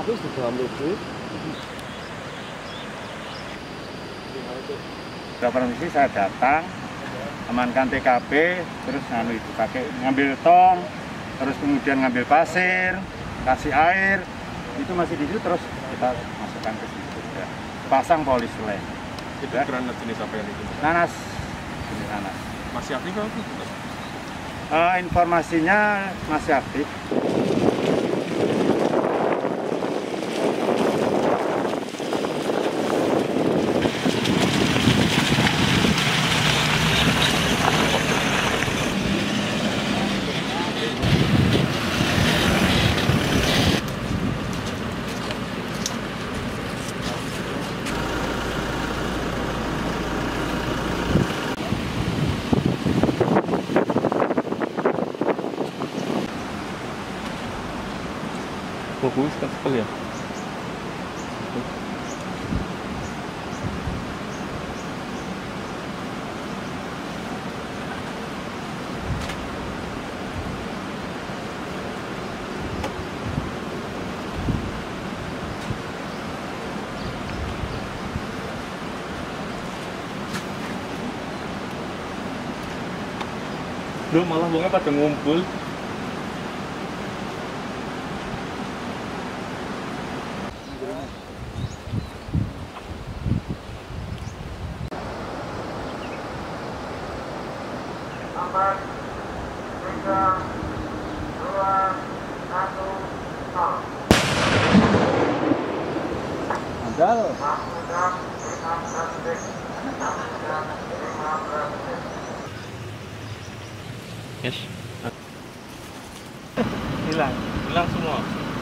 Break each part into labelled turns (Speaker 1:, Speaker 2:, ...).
Speaker 1: Tapi sudah ambil duit.
Speaker 2: Beberapa misi saya datang, amankan TKP, terus itu pakai ngambil tong, terus kemudian ngambil pasir, kasih air, itu masih di situ, terus kita masukkan ke situ. Ya. Pasang polistilen.
Speaker 3: Itu granat jenis apa yang itu?
Speaker 2: Nanas, jenis nanas.
Speaker 3: Masih aktif atau tidak?
Speaker 2: Informasinya masih aktif.
Speaker 3: Bagus sekali ya. Duh, malah bunga pada ngumpul.
Speaker 4: Empat, tiga, dua, satu, nol.
Speaker 1: Andal.
Speaker 4: Sudah 15 detik. Sudah 15 detik.
Speaker 3: Yes.
Speaker 1: Hilang
Speaker 3: semua.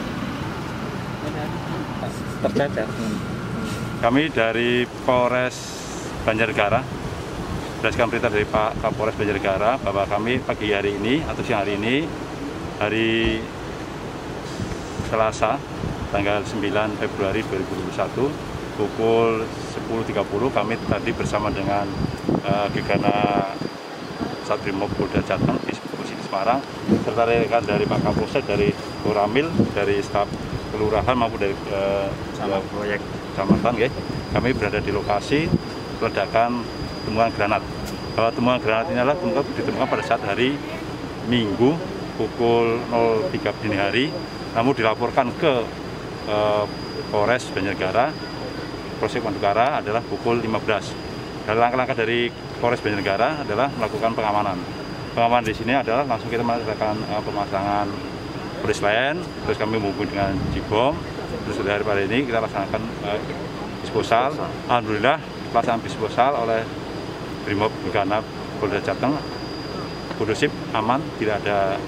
Speaker 1: tercecer.
Speaker 2: Kami dari Polres Banjarnegara, berdasarkan perintah dari Pak Kapolres Banjarnegara, bahwa kami pagi hari ini atau siang hari ini, hari Selasa, tanggal 9 Februari 2021, pukul 10.30, kami tadi bersama dengan Gegana Satrimob Polda Jateng di posisi Semarang, serta rekan dari Pak Kapolsek, dari Koramil, dari staf kelurahan maupun dari proyek kecamatan, ya. Kami berada di lokasi ledakan temuan granat. Bahwa temuan granat ini adalah ditemukan pada saat hari Minggu pukul 03 dini hari, namun dilaporkan ke Polres Banjarnegara, Polsek Madukara adalah pukul 15. Dan langkah-langkah dari Polres Banjarnegara adalah melakukan pengamanan. Pengamanan di sini adalah langsung kita melakukan pemasangan polistilen, terus kami menghubungi dengan Jibom, terus dari hari ini kita laksanakan disposal. Alhamdulillah pelaksanaan disposal oleh Brimob Gegana Polda Jateng kondusif, aman, tidak ada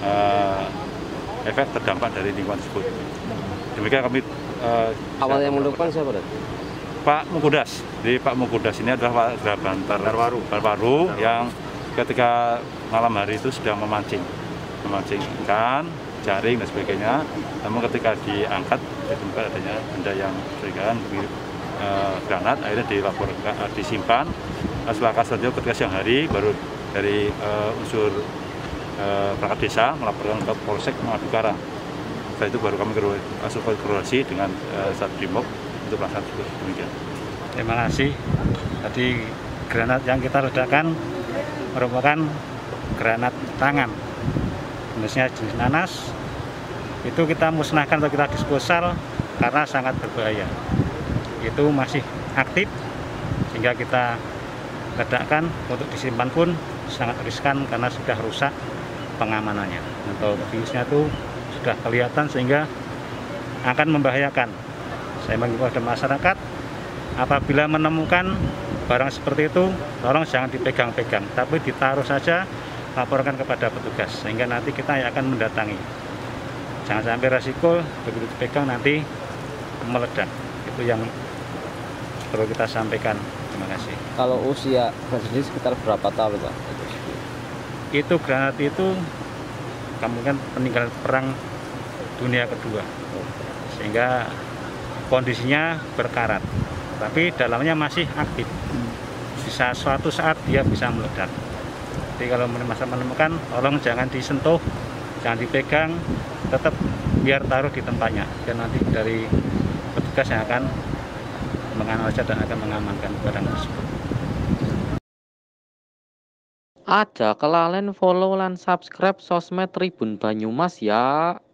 Speaker 2: efek terdampak dari lingkungan tersebut. Demikian kami
Speaker 1: Awal yang menemukan siapa, Dad?
Speaker 2: Pak Mukudas. Jadi Pak Mukudas ini adalah Pak Bantar yang ketika malam hari itu sedang memancing ikan, jaring dan sebagainya. Namun ketika diangkat ditemukan adanya benda yang mencurigakan mirip granat, akhirnya dilaporkan, disimpan. Setelah selanjutnya ketika siang hari baru dari unsur perangkat desa melaporkan ke Polsek Madukara. Setelah itu baru kami langsung koordinasi dengan Satrimob untuk melaksanakan tersebut. Demikian.
Speaker 5: Terima kasih. Tadi granat yang kita ledakan merupakan granat tangan, jenisnya jenis nanas. Itu kita musnahkan atau kita disposal karena sangat berbahaya. Itu masih aktif sehingga kita ledakkan. Untuk disimpan pun sangat riskan karena sudah rusak pengamanannya atau fungsinya itu sudah kelihatan sehingga akan membahayakan. Saya mengimbau kepada masyarakat, apabila menemukan barang seperti itu, tolong jangan dipegang-pegang, tapi ditaruh saja, laporkan kepada petugas, sehingga nanti kita yang akan mendatangi. Jangan sampai resiko begitu dipegang nanti meledak. Itu yang perlu kita sampaikan. Terima kasih.
Speaker 1: Kalau usia sendiri sekitar berapa tahun, Pak?
Speaker 5: Itu granat itu kemungkinan peninggalan perang dunia kedua, sehingga kondisinya berkarat, tapi dalamnya masih aktif. Bisa suatu saat dia bisa meledak. Jadi kalau menemukan, tolong jangan disentuh, jangan dipegang, tetap biar taruh di tempatnya, biar nanti dari petugas yang akan menganalisa dan akan mengamankan barang tersebut.
Speaker 6: Aja kelalen follow lan subscribe sosmed Tribun Banyumas ya.